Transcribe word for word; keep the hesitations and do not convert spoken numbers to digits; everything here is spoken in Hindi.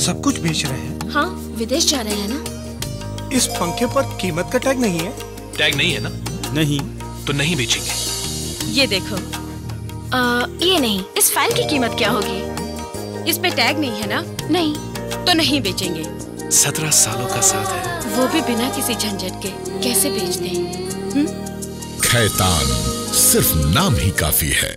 सब कुछ बेच रहे हैं? हाँ, विदेश जा रहे हैं ना। इस पंखे पर कीमत का टैग नहीं है? टैग नहीं है ना? नहीं। तो नहीं बेचेंगे। ये देखो। आ, ये नहीं, इस फाइल की कीमत क्या होगी? इस पे टैग नहीं है ना? नहीं। तो नहीं बेचेंगे। सत्रह सालों का साथ है, वो भी बिना किसी झंझट के। कैसे बेच दें? खैतान सिर्फ नाम ही काफी है।